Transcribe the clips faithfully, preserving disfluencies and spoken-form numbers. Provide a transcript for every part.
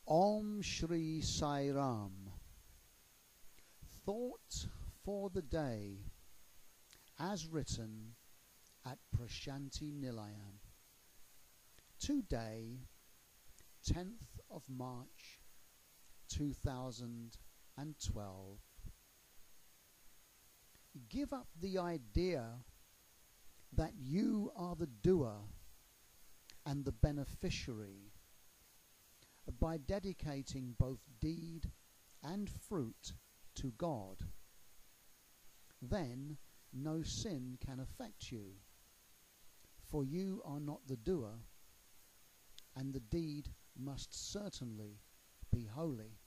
Om Shri Sai Ram. Thought for the day as written at Prashanti Nilayam. Today, tenth of March two thousand twelve. Give up the idea that you are the doer and the beneficiary by dedicating both deed and fruit to God. Then no sin can affect you, for you are not the doer, and the deed must certainly be holy.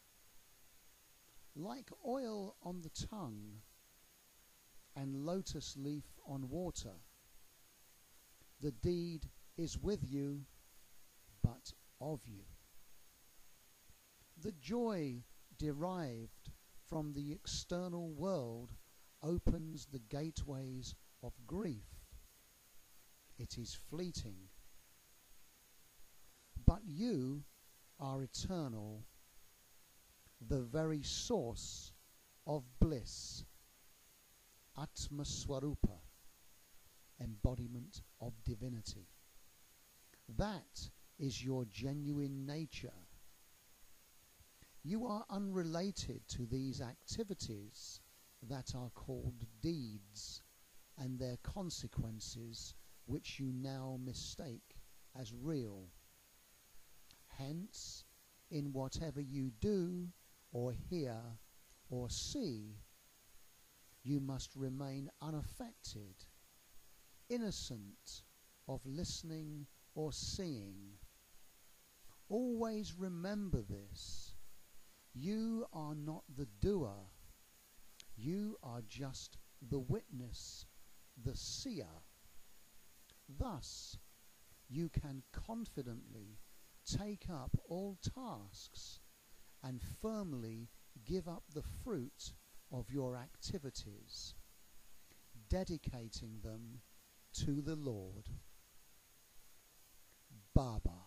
Like oil on the tongue and lotus leaf on water, the deed is with you, but of you. The joy derived from the external world opens the gateways of grief. It is fleeting. But you are eternal, the very source of bliss, Atma Swarupa, embodiment of divinity. That is your genuine nature. You are unrelated to these activities that are called deeds and their consequences, which you now mistake as real. Hence, in whatever you do or hear or see, you must remain unaffected, innocent of listening or seeing. Always remember this. You are not the doer. You are just the witness, the seer. Thus, you can confidently take up all tasks and firmly give up the fruit of your activities, dedicating them to the Lord. Baba.